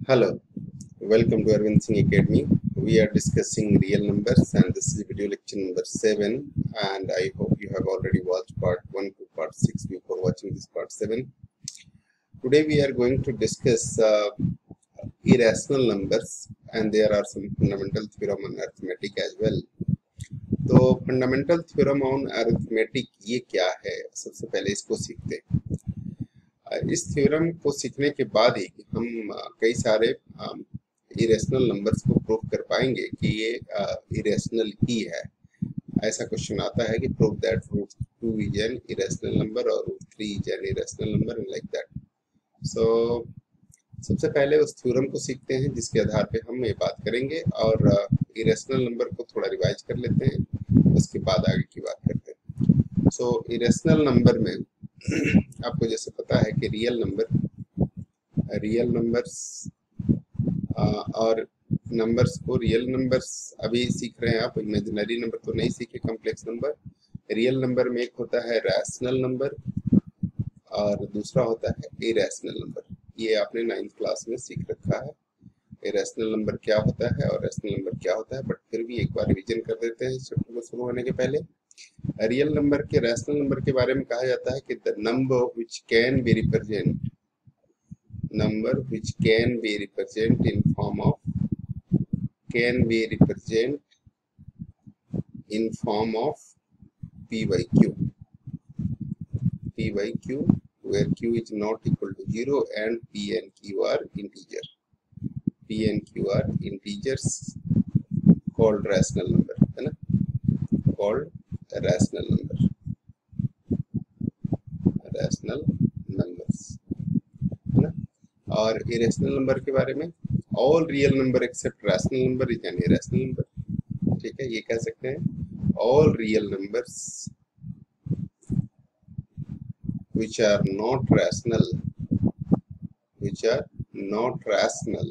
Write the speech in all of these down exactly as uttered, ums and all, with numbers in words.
Hello, welcome to Arvind Singh Academy. We are discussing real numbers and this is video lecture number seven, and I hope you have already watched part one to part six before watching this part seven. Today we are going to discuss uh, irrational numbers and there are some fundamental theorem on arithmetic as well. तो fundamental theorem on arithmetic ये क्या है, सबसे पहले इसको सीखते हैं। इस थ्योरम को सीखने के बाद ही हम कई सारे इरेशनल नंबर्स को प्रूव कर पाएंगे कि ये इरेशनल ही है। ऐसा क्वेश्चन आता है कि prove that root two is an irrational number और root three is an irrational number like that. So सबसे पहले उस थ्योरम को सीखते हैं जिसके आधार पे हम ये बात करेंगे और इरेशनल नंबर को थोड़ा रिवाइज कर लेते हैं, उसके बाद आगे की बात करते हैं। सो इरेशनल नंबर में आपको जैसे पता है कि रियल नंबर रियल नंबर्स और नंबर्स को रियल नंबर्स अभी सीख रहे हैं आप, इमेजिनरी नंबर तो नहीं सीखे, कॉम्प्लेक्स नंबर। रियल नंबर में एक होता है रैशनल नंबर और दूसरा होता है इरेशनल नंबर। ये आपने नाइन्थ क्लास में सीख रखा है इरेशनल नंबर क्या होता है और रैशनल नंबर क्या होता है, बट फिर भी एक बार रिवीजन कर देते हैं चैप्टर को शुरू होने के पहले। रियल नंबर के रैशनल नंबर के बारे में कहा जाता है कि the number which can be represent number which can be represent in form of can be represent in form of p by q p by q where q is not equal to zero and p and q are integer p and q are integers called rational number है ना, called rational number rational numbers है ना। और irrational number के बारे में all real number except rational number is an irrational number, ठीक है। ये कह सकते हैं all real numbers which are not rational which are not rational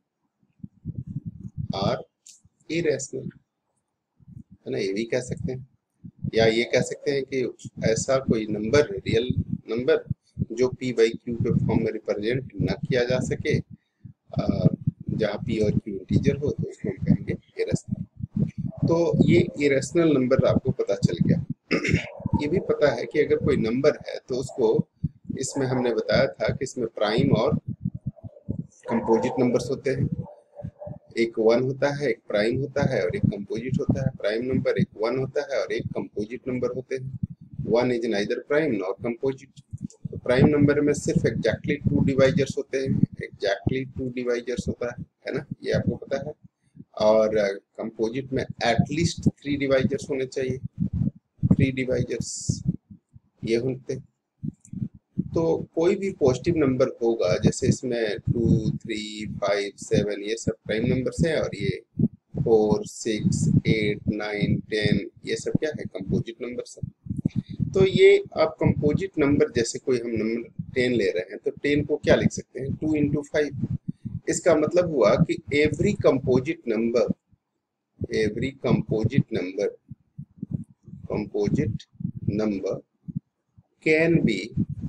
are irrational है ना, ये भी कह सकते हैं। या ये कह सकते हैं कि ऐसा कोई नंबर रियल नंबर जो p बाई q के फॉर्म में रिप्रेजेंट न किया जा सके, जहाँ p और q इंटीजर हो तो उसको हम कहेंगे इरेशनल। तो ये इरेशनल नंबर आपको पता चल गया। ये भी पता है कि अगर कोई नंबर है तो उसको, इसमें हमने बताया था कि इसमें प्राइम और कंपोजिट नंबर्स होते हैं। एक वन होता है, एक प्राइम होता है और एक कंपोजिट होता है। प्राइम नंबर एक वन होता है और एक कंपोजिट नंबर होते हैं। One is neither prime nor composite. तो प्राइम नंबर में सिर्फ एग्जैक्टली टू डिवाइजर्स होते हैं, एग्जैक्टली टू डिवाइजर्स होता है है ना, ये आपको पता है। और कंपोजिट में एटलीस्ट थ्री डिवाइजर्स होने चाहिए, थ्री डिवाइजर्स ये होते। तो कोई भी पॉजिटिव नंबर होगा, जैसे इसमें टू थ्री फाइव सेवन ये सब प्राइम नंबर्स हैं और ये four six eight nine ten ये सब क्या है, कंपोजिट नंबर्स हैं। तो ये आप कंपोजिट नंबर जैसे कोई हम नंबर टेन ले रहे हैं तो टेन को क्या लिख सकते हैं, टू इंटू फाइव। इसका मतलब हुआ कि every composite number every composite number composite number can be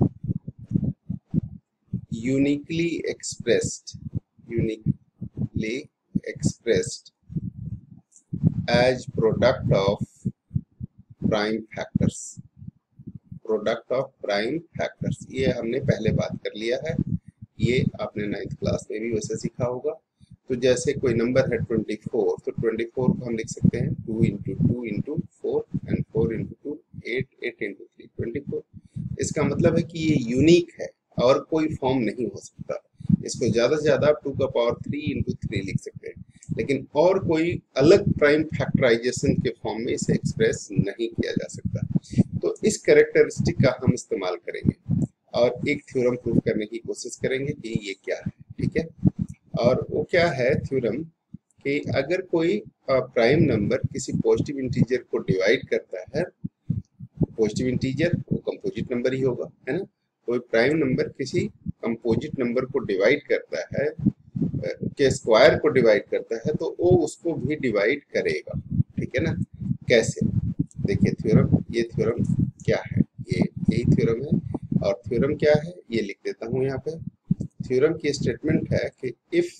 uniquely expressed uniquely expressed as product of prime factors product of prime factors। ये हमने पहले बात कर लिया है, ये आपने नाइन्थ क्लास में भी वैसे सीखा होगा। तो जैसे कोई नंबर है ट्वेंटी फोर, तो ट्वेंटी फोर को हम लिख सकते हैं two into two into four and four into two eight, eight into three twenty four. इसका मतलब है कि ये यूनिक है और कोई फॉर्म नहीं हो सकता। इसको ज्यादा से ज्यादा आप टू का पावर थ्री इंटू थ्री लिख सकते हैं, लेकिन और कोई अलग प्राइम फैक्टराइजेशन के फॉर्म में इसे एक्सप्रेस नहीं किया जा सकता। तो इस कैरेक्टरिस्टिक का हम इस्तेमाल करेंगे और एक थ्योरम प्रूव करने की कोशिश करेंगे कि ये क्या है, ठीक है। और वो क्या है थ्योरम कि अगर कोई प्राइम नंबर किसी पॉजिटिव इंटीजर को डिवाइड करता है, पॉजिटिव इंटीजर वो कंपोजिट नंबर ही होगा है ना। कोई प्राइम नंबर किसी कंपोजिट नंबर को डिवाइड करता है, के स्क्वायर को डिवाइड करता है, तो वो उसको भी डिवाइड करेगा, ठीक है ना। कैसे, देखिए थ्योरम, ये थ्योरम क्या है, ये यही थ्योरम है। और थ्योरम क्या है ये लिख देता हूँ यहाँ पे। थ्योरम की स्टेटमेंट है कि if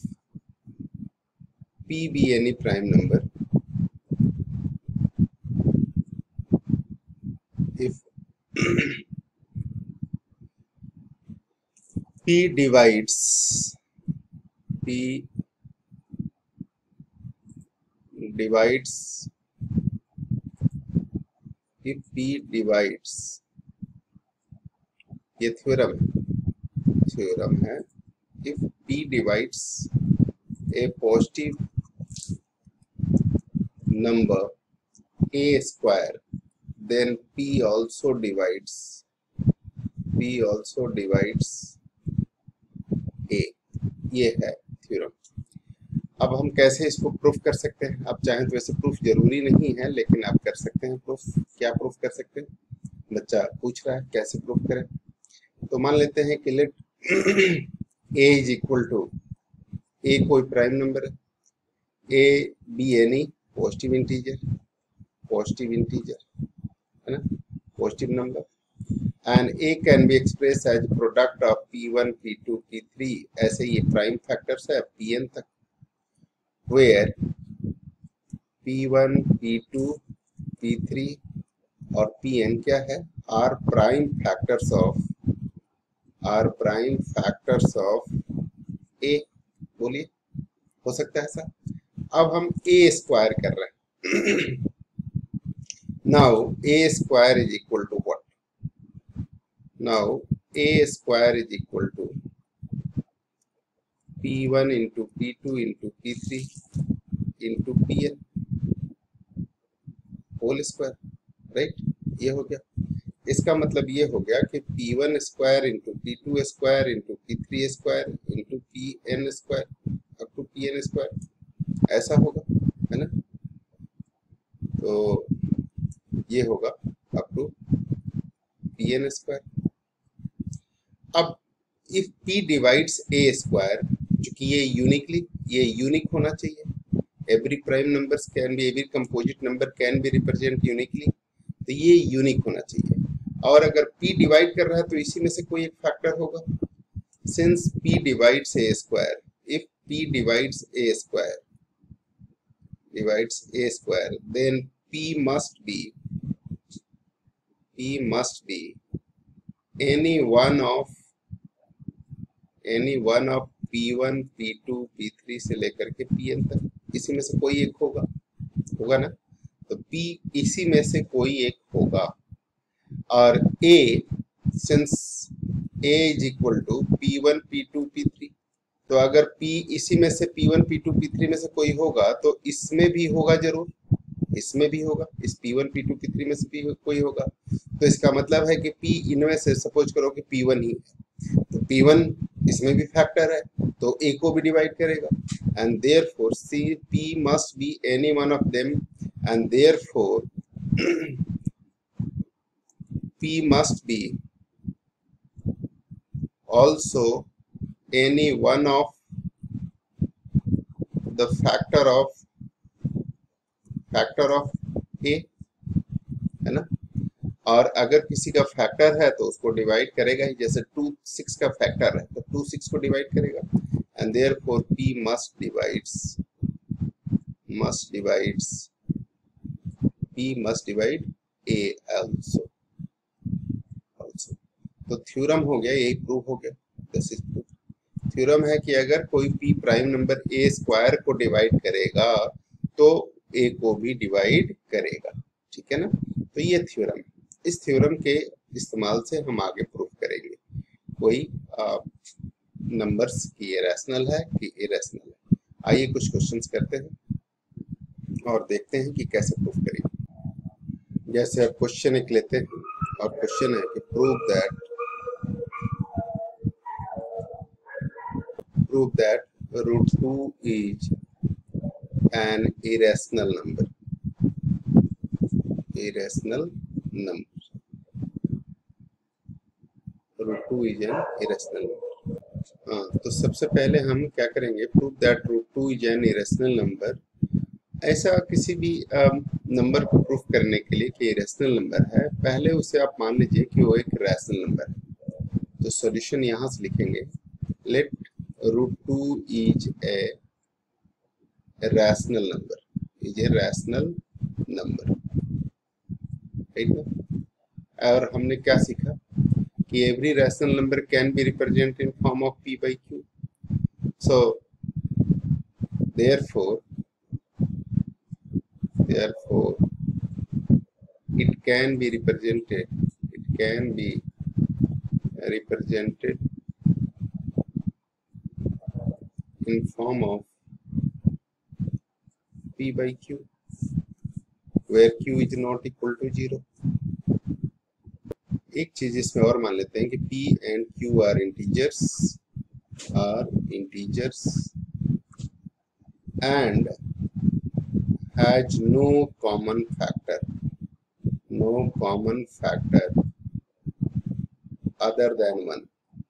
p be any prime number, if p divides p divides if p divides, ये थ्योरम है थ्योरम है if p divides a positive number a square, then p also divides p also divides a. ये है theorem. अब हम कैसे इसको proof कर सकते हैं? आप चाहें तो वैसे प्रूफ जरूरी नहीं है, लेकिन आप कर सकते हैं प्रूफ। क्या प्रूफ कर सकते हैं? बच्चा पूछ रहा है कैसे प्रूफ करें। तो मान लेते हैं कि let a is equal to, a कोई प्राइम नंबर है, a be any positive integer, positive integer है ना, positive number, and a can be expressed as product of p one, p two, p three, ऐसे ये prime factors है pn तक, where p one, p two, p three और pn क्या है? are prime factors of are prime factors of a। बोलिए, हो सकता है ऐसा? अब हम a स्क्वायर कर रहे हैं। now a square is equal to what? Now a square is equal to p one into p two into p three into pn whole square, right? ये हो गया। इसका मतलब ये हो गया कि p one square into p two square into p three square into pn square up to pn square, ऐसा होगा, है ना? तो ये होगा अप टू pn स्क्वायर। अब if p divides a square, चूंकि ये यूनिकली ये यूनिक होना चाहिए, every prime numbers can be every composite number can be represent uniquely, तो ये यूनिक होना चाहिए। और अगर p डिवाइड कर रहा है तो इसी में से कोई एक फैक्टर होगा। Since p divides a square, if p divides a square divides a square, then p must be p must be any one of any one of p one, p two, p three से लेकर के pn तक, इसी में से कोई एक होगा, होगा ना? तो p इसी में से कोई एक होगा। और a, since a is equal to p one, p two, p three, तो अगर p इसी में से p one, p two, p three में से कोई होगा तो इसमें भी होगा जरूर, इसमें भी होगा, इस p one, p two, p three में से भी कोई होगा। तो इसका मतलब है कि p इनमें से सपोज करो कि p one ही है, तो p one इसमें भी फैक्टर है तो a को भी डिवाइड करेगा, and therefore see p must be any one of them, and therefore p must be also any one of the factor of factor of a, है ना? और अगर किसी का फैक्टर है तो उसको डिवाइड करेगा ही, जैसे टू सिक्स का फैक्टर है तो टू सिक्स को डिवाइड करेगा, and therefore p must divides must divides p must divide a also also। तो थ्योरम हो गया, यही प्रूफ हो गया। This is proof. थ्योरम है कि अगर कोई p prime number a square को डिवाइड करेगा तो a को भी डिवाइड करेगा, ठीक है ना? तो ये थ्योरम है। इस थ्योरम के इस्तेमाल से हम आगे प्रूफ करेंगे कोई नंबर्स की ये रैशनल है कि इरेशनल है। आइए कुछ क्वेश्चंस करते हैं और देखते हैं कि कैसे प्रूफ करेंगे। जैसे अब क्वेश्चन एक लेते हैं और क्वेश्चन है कि prove that prove that root two is an irrational number, irrational number, root two is an irrational number. हाँ, तो सबसे पहले हम क्या करेंगे, prove that root two is an irrational number. ऐसा किसी भी नंबर को प्रूफ करने के लिए कि इरेशनल नंबर है, पहले उसे आप मान लीजिए कि वो एक रैशनल नंबर है। तो सॉल्यूशन यहाँ से लिखेंगे, let root two is a rational number, is a rational number, right ना? और हमने क्या सीखा कि every rational number can be represented in form of p by q. So therefore therefore it can be represented it can be represented in form of p by q where q is not equal to zero. एक चीज इसमें और मान लेते हैं कि p and q are integers are integers and has no common factor no common factor other than one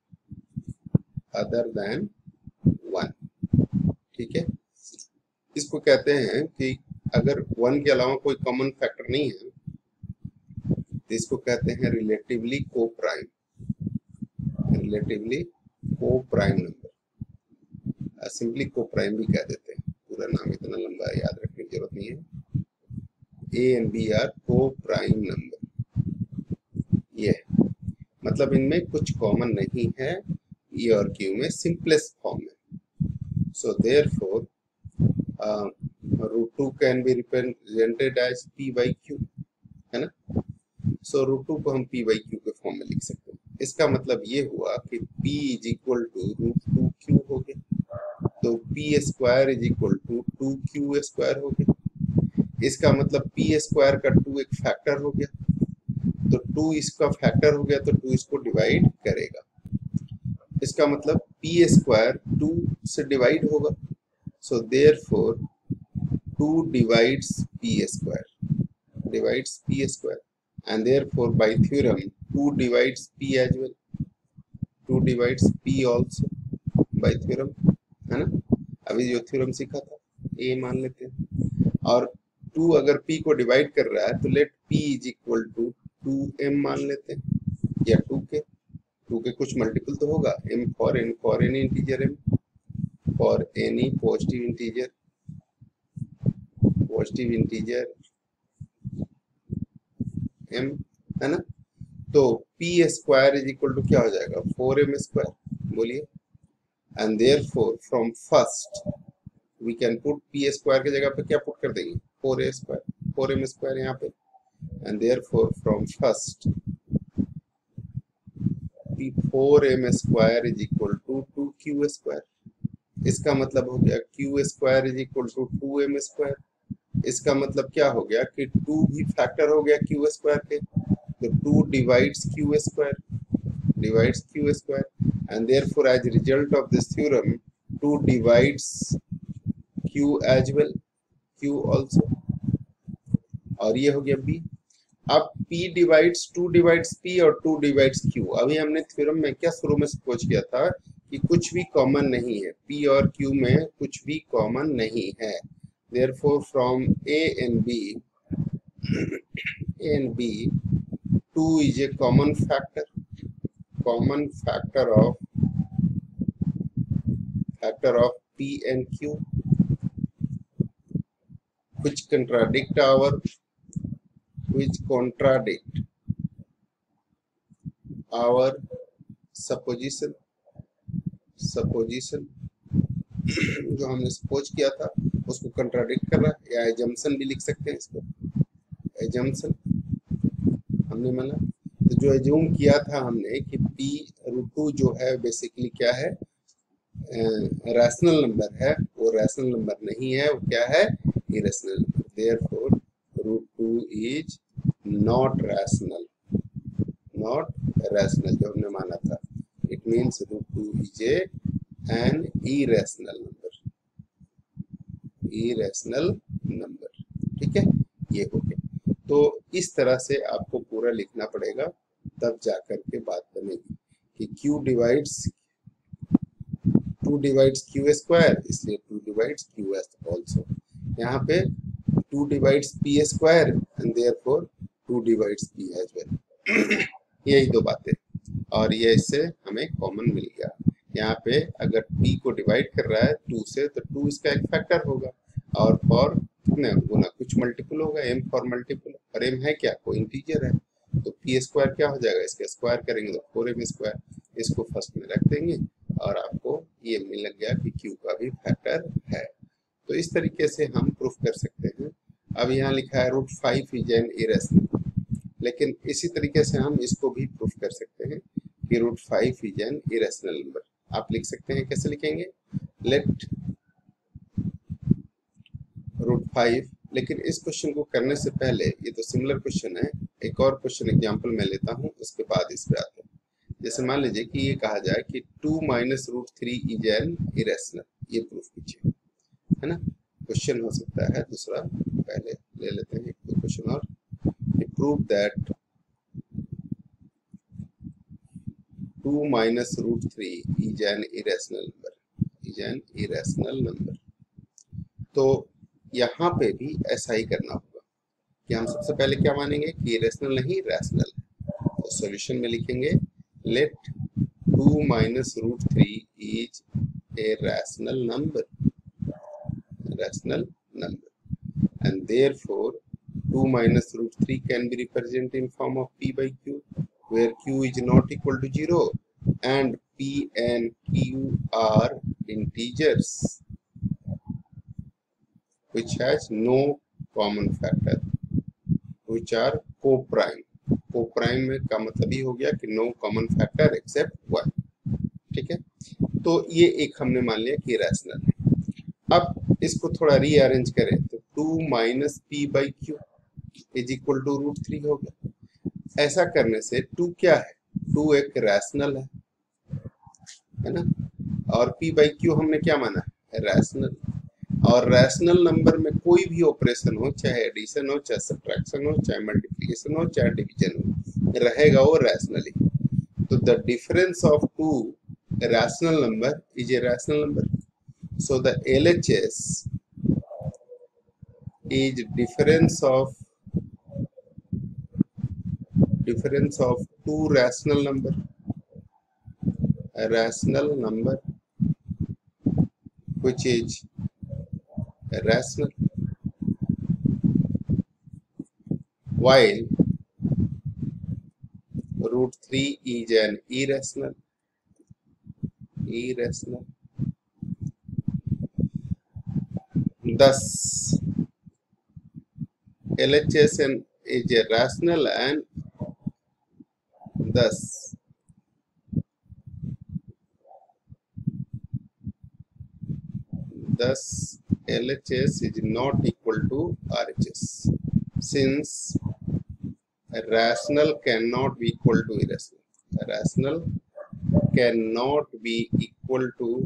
other than one. ठीक है, इसको कहते हैं कि अगर वन के अलावा कोई कॉमन फैक्टर नहीं है तो इसको कहते हैं relatively coprime relatively coprime number, simply coprime भी कह देते हैं, पूरा नाम इतना लंबा याद रखने की जरूरत नहीं है। A and b are coprime number, ये मतलब इनमें कुछ कॉमन नहीं है, ई और क्यू में सिंपलेस्ट फॉर्म में। So therefore root two can be represented as p by q, है ना। सो रूट टू को हम पी बाई क्यू के फॉर्म में लिख सकते हैं। इसका मतलब ये हुआ कि p is equal to root two q हो गया, तो p square is equal to two q square हो गया। इसका मतलब पी स्क्वायर का टू एक फैक्टर हो गया, तो टू इसका फैक्टर हो गया तो टू इसको डिवाइड करेगा। इसका मतलब पी स्क्वायर टू से डिवाइड होगा, so therefore two divides p square divides p square and therefore by theorem two divides p as well, two divides p also by theorem, है ना। अभी जो थ्योरम सीखा था a मान लेते हैं, और टू अगर p को डिवाइड कर रहा है तो let p is equal to two m मान लेते हैं, या टू के टू के कुछ मल्टीपल तो होगा, m for n for any integer m for any positive integer positive integer m, है ना। तो p square is equal to क्या हो जाएगा, फोर एम स्क्वायर, बोलिए। And therefore from first we can put p square की जगह पे क्या पुट कर देंगे, four a square four m square यहाँ पे। And therefore from first p four m square is equal to two q square. इसका मतलब हो गया q square is equal to two m square. इसका मतलब क्या हो गया कि टू भी फैक्टर हो गया क्यू स्क्वायर के, तो two divides q square divides q square and therefore as result of this theorem two divides q as well q also, और ये हो गया b। अब p divides two divides p और टू डिवाइड्स q। अभी हमने थ्योरम में क्या शुरू में सोच किया था कि कुछ भी कॉमन नहीं है, p और q में कुछ भी कॉमन नहीं है। Therefore, from A and B, A and B, two is a common factor, common factor of factor of P and Q, which contradict our which contradict our supposition supposition जो हमने suppose किया था उसको contradict कर रहा है, या assumption भी लिख सकते हैं इसको, एजम्पशन हमने माना। तो जो एज्यूम किया था हमने कि p रूट टू जो है बेसिकली क्या है, रैशनल नंबर है, वो रैशनल नंबर नहीं है, वो क्या है, irrational number. Therefore root two is not rational not rational जो हमने माना था। It means root two is a an irrational number irrational number, ठीक है, ये हो गया। तो इस तरह से आपको पूरा लिखना पड़ेगा, तब जाकर के बात बनेगी कि q divides two divides q square, इसलिए टू डिवाइड्स q आल्सो। यहाँ पे two divides p square and therefore two divides p as well. यही दो बातें, और ये इससे हमें कॉमन मिल गया। यहाँ पे अगर p को डिवाइड कर रहा है टू से तो टू इसका एक फैक्टर होगा, और फॉर कितने गुना कुछ मल्टीपल होगा, m फॉर मल्टीपल, और m है क्या, कोई इंटीजर है, तो p स्क्वायर क्या हो जाएगा, इसका स्क्वायर करेंगे तो फोर एम स्क्वायर, इसको फर्स्ट में रख देंगे और आपको ये मिल लग गया कि q का भी फैक्टर है। तो इस तरीके से हम प्रूफ कर सकते हैं। अब यहाँ लिखा है root five is an irrational, लेकिन इसी तरीके से हम इसको भी प्रूफ कर सकते हैं कि root five is an irrational number. आप लिख सकते हैं, कैसे लिखेंगे, लेट रूट फाइव, लेकिन इस क्वेश्चन को करने से पहले, ये तो सिमिलर क्वेश्चन है, एक और क्वेश्चन एग्जांपल मैं लेता हूँ, उसके बाद इस पे आते हैं। जैसे मान लीजिए कि ये कहा जाए कि two minus root three is an irrational, ये प्रूफ कीजिए, है ना। क्वेश्चन हो सकता है दूसरा, पहले ले लेते हैं एक क्वेश्चन और, prove that two minus root three is an irrational number, is an irrational number. तो यहाँ पे भी ऐसा ही करना होगा कि हम सबसे पहले क्या मानेंगे कि इरेशनल नहीं रैशनल। तो सॉल्यूशन में लिखेंगे let two minus root three is a rational number, rational number, and therefore two minus root three can be represented in form of p by q, where q is not equal to zero and p and q are integers which has no common factor, which are co-prime. Co-prime में का मतलब ही हो गया कि no common factor except one, ठीक है। तो ये एक हमने मान लिया कि रैशनल है। अब इसको थोड़ा रीअरेंज करें तो two minus p by q is equal to root three हो गया। ऐसा करने से टू क्या है, टू एक रैशनल है, है ना, और p बाई क्यू हमने क्या माना है, रैशनल। और रैशनल नंबर में कोई भी ऑपरेशन हो, चाहे एडिशन हो, चाहे सब्ट्रैक्शन हो, चाहे मल्टीप्लिकेशन हो, चाहे डिवीजन हो, रहेगा वो रैशनली। तो the difference of two rational number is a rational number. So the L H S is difference of difference of two rational number, a rational number which is rational, while root three is an irrational, irrational. Thus L H S is a rational, and thus thus L H S is not equal to R H S, since a rational cannot be equal to irrational. A rational cannot be equal to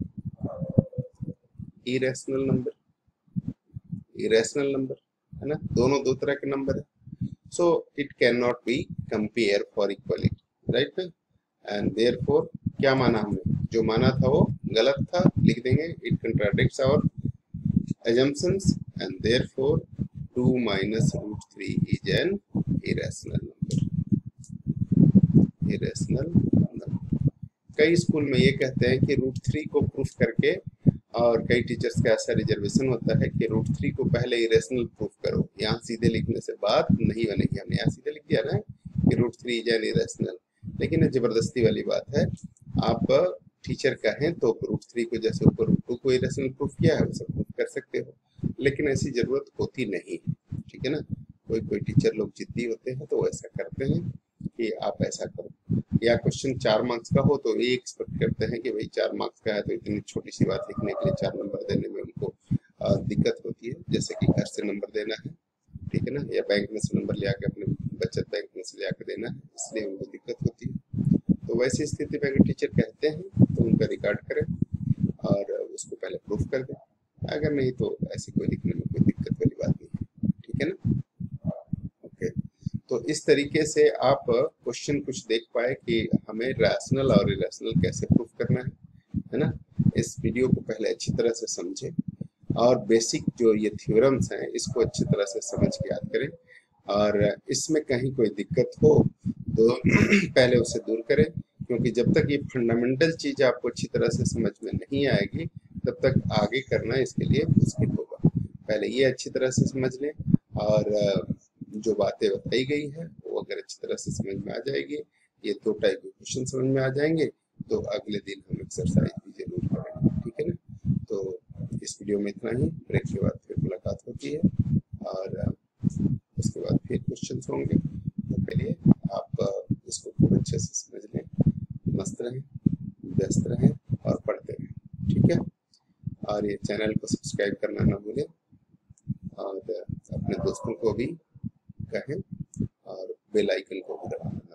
irrational number. Irrational number है ना, दोनों दो तरह के number है, so it cannot be compare for equality, right? and therefore क्या माना हमने, जो माना था वो गलत था, लिख देंगे it contradicts our assumptions, and therefore two minus root three is an irrational number, irrational number. कई स्कूल में ये कहते हैं कि रूट थ्री को प्रूफ करके, और कई टीचर्स का ऐसा रिजर्वेशन होता है कि रूट थ्री को पहले इरेशनल प्रूफ करो, यहाँ सीधे लिखने से बात नहीं बनेगी। हमने यहाँ सीधे लिख दिया ना कि root three is an irrational, लेकिन ये जबरदस्ती वाली बात है। आप टीचर कहें तो रूट थ्री को जैसे ऊपर रूट टू को इरेशनल प्रूफ किया है वैसे प्रूफ कर सकते हो, लेकिन ऐसी जरूरत होती नहीं है, ठीक है ना। कोई कोई टीचर लोग जिद्दी होते हैं तो ऐसा करते हैं कि आप ऐसा करो, या क्वेश्चन चार मार्क्स का हो तो ये एक्सपेक्ट करते हैं कि भाई चार मार्क्स का है तो इतनी छोटी सी बात लिखने के लिए चार नंबर देने में उनको दिक्कत होती है, जैसे कि घर से नंबर देना है, ठीक है ना, या बैंक में से नंबर ले आके अपने बचत बैंक में से ले आके देना है, इसलिए उनको दिक्कत होती है। तो वैसी स्थिति में अगर टीचर कहते हैं तो उनका रिकॉर्ड करें और उसको पहले प्रूफ कर दें, अगर नहीं तो ऐसी कोई लिखने में कोई दिक्कत वाली बात नहीं है, ठीक है ना। ओके, तो इस तरीके से आप क्वेश्चन कुछ देख पाए कि हमें रैशनल और इरेशनल कैसे प्रूफ करना है, है ना। इस वीडियो को पहले अच्छी तरह से समझें और बेसिक जो ये थ्योरम्स हैं इसको अच्छी तरह से समझ के याद करें, और इसमें कहीं कोई दिक्कत हो तो पहले उसे दूर करें, क्योंकि जब तक ये फंडामेंटल चीज आपको अच्छी तरह से समझ में नहीं आएगी तब तक आगे करना इसके लिए मुश्किल होगा। पहले ये अच्छी तरह से समझ लें और जो बातें बताई गई है वो अगर अच्छी तरह से समझ में आ जाएगी, ये दो टाइप के क्वेश्चन समझ में आ जाएंगे, तो अगले दिन हम एक्सरसाइज भी जरूर करेंगे, ठीक है ना। तो इस वीडियो में इतना ही, ब्रेक के बाद फिर मुलाकात होती है और उसके बाद फिर क्वेश्चन होंगे। तो पहले आप इसको खूब अच्छे से समझ लें, मस्त रहें, व्यस्त रहें और पढ़ते रहें, ठीक है। और ये चैनल को सब्सक्राइब करना ना भूलें और अपने दोस्तों को भी कहें और बेल आइकन को भी दबाएं।